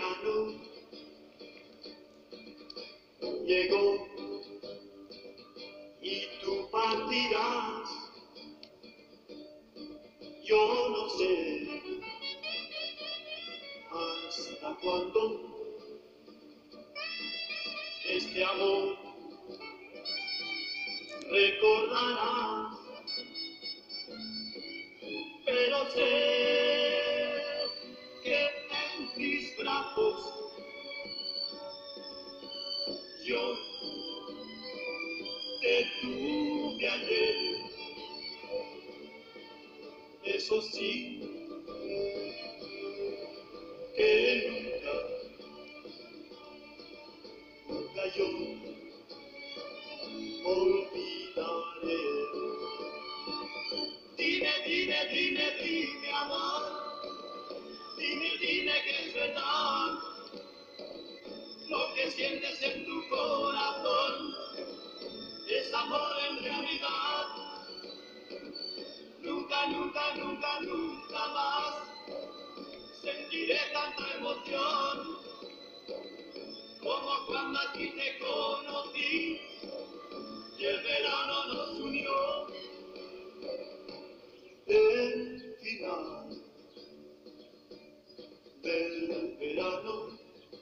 verano llegó y tú partirás. Yo no sé hasta cuándo este amor recordarás, pero sé que en mis brazos yo te tuve ayer. Eso sí, que nunca yo olvidaré. Dime, amor, dime que es verdad lo que sientes en tu corazón, es amor en realidad. Nunca más sentiré tanta emoción como cuando aquí te conocí y el verano nos unió. El final del verano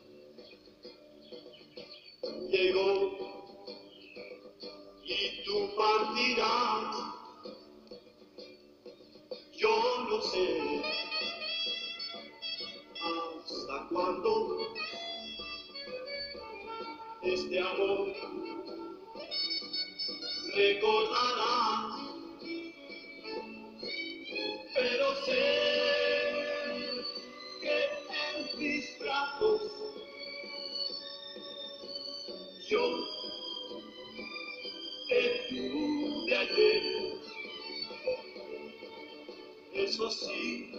llegó y tú partirás. Yo no sé hasta cuándo este amor recordarás, pero sé que en mis brazos yo te tuve ayer. Eso sí,